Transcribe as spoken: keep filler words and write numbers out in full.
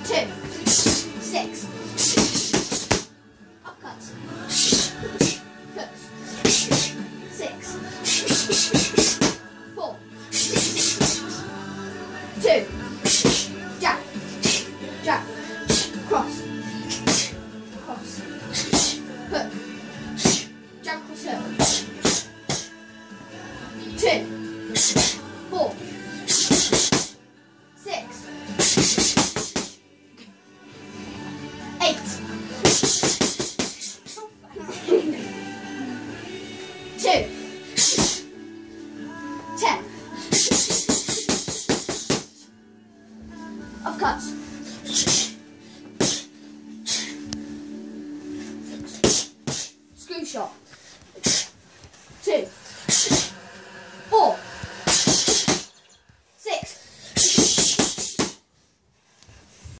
two, six, upcuts, hooks, six, four, two, jab, jab, cross, cross, hook, jab, cross, hook, two, four, six, eight, two, ten, upcuts,